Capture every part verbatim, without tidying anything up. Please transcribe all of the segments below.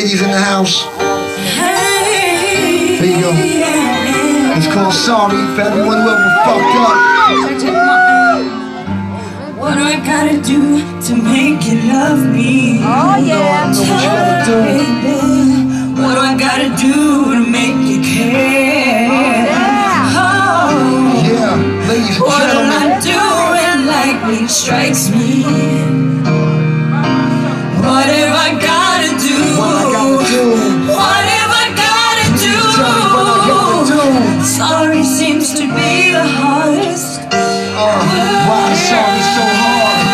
ladies in the house. There you go. It's called Sorry for everyone who ever fucked up. What do I gotta do to make you love me? Oh yeah. I know what you gotta do. Baby, what do I gotta do to make you care? Oh, Yeah, ladies and what do gentlemen. I do when lightning strikes me? What have I gotta do? What I gotta do? What have I gotta do? Tell me what I gotta do. Sorry seems to be the hardest. Uh, why is sorry so hard?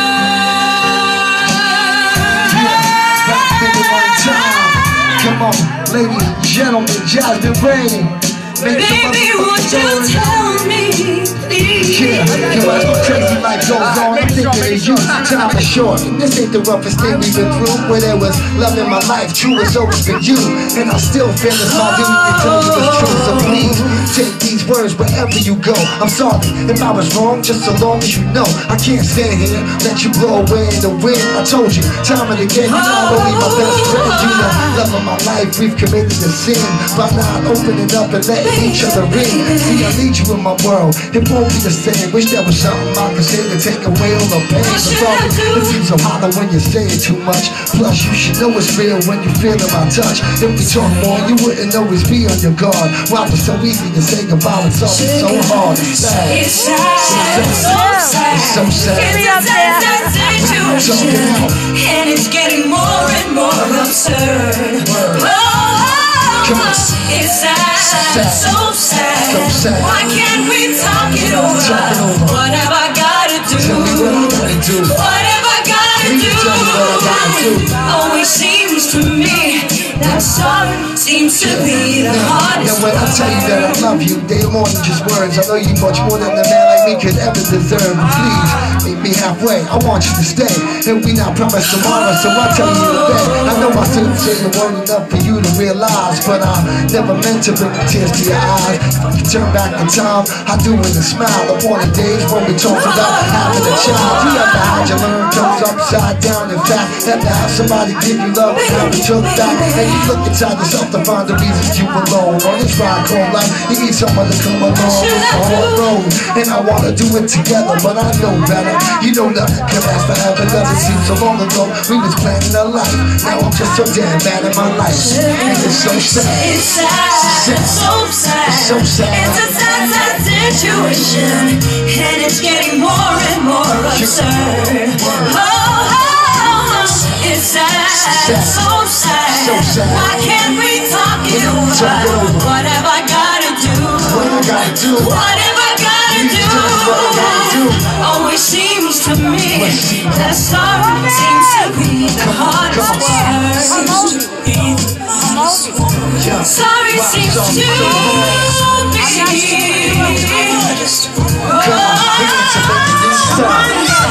Yeah, back in the one time. Come on, ladies and gentlemen, Jasmine Ray. Make some Baby, would you story. tell me, please? Yeah, yo, as my crazy life goes on, I'm thinking of you. Time is short, and this ain't the roughest thing we've been through. Where there was love in my life, true has always been you. And I still feel it's hard to even tell you the truth. So please, take these words wherever you go. I'm sorry if I was wrong, just so long as you know. I can't stand here, let you blow away in the wind. I told you, time and again, you're not only my best friend, you know, love of my life, we've committed a sin by not opening up and letting each other in. See, I need you in my world, it won't be the same. Wish there was something I could say to take away all the pain. But sorry, it seems so hollow when you say it too much. Plus, you should know it's real when you feel my touch. If we talk more, you wouldn't always be on your guard. Why it's so easy to say goodbye when something's so hard. It's sad. It's sad, it's so sad. It's so sad. It's a sad situation, and it's getting more and more absurd. Oh, it's sad, so sad. So sad. Why can't we talk it over? Talk it over. What have I gotta do? Tell me what I gotta do. What have I gotta Please do? tell me what I gotta do. Always seems to me that sorry seems to be the hardest. Now when I tell you that I love you, they more than just words. I know you much more than a man like me could ever deserve. Please, meet me halfway, I want you to stay. And we not promise tomorrow, so I tell you today. I know I shouldn't say the word enough for you to realize, but I never meant to bring the tears to your eyes. If I could turn back in time, I do it and smile upon the days when we talked about having a child. You ever had your learn things upside down? In fact, ever have somebody give you love and how it took back? And you look inside yourself to find the reasons you alone. On this ride called life, you need someone to come along. It's a hard road, and I wanna do it together, but I know better. You know nothing can last forever. Doesn't seem so long ago we was planning a life. Now I'm just so damn mad at my life, and it's so sad. It's sad, so sad. It's so sad. It's a sad, sad situation, and it's getting more and more absurd. Oh, oh, it's sad, so sad. So sad. Why can't we talk it over? Talk it over. What have I gotta do? What I gotta do? What have I gotta Please do? tell me what I gotta do. Always seems to me that sorry seems to be the hardest word. Seems to be the hardest word. Yeah. Sorry Why seems sorry to so hard? be the hardest word. Come on, we need to make this stop.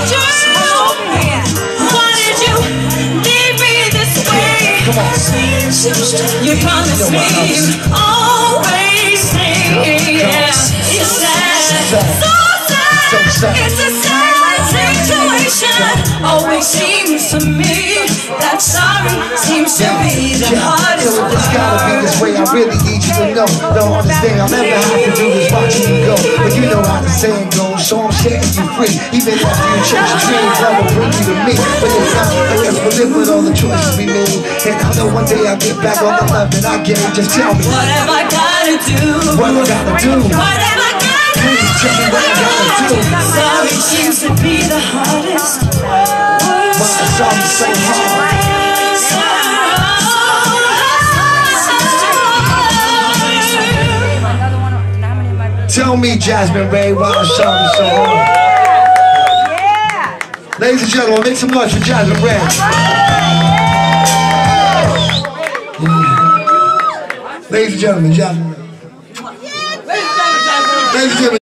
Why did you leave me this way? Come on. You promised me you'd always stay. Yeah, it's sad, so sad. It's a sad situation. Always seems to me that sorry seems to be the hardest So one. it's gotta be this way, I really need you to know. The hardest thing I'll ever have to do is watching you go. But you know how the saying goes, so I'm setting you free. Even after you change your dreams, I will bring you to me. But if not, I guess we'll live with all the choices we made. And I know one day I'll get back on the love that I gave. Just tell me, What have I gotta do? what I gotta do? What have I gotta do? Please tell me what I gotta do. Sorry seems to be the hardest word. Why is sorry so hard? Tell me, Jasmine Ray, why is sorry so hard? Yeah. Ladies and gentlemen, make some noise for Jasmine Ray. Yeah. Ladies and gentlemen, Jasmine Ray. Ladies and gentlemen.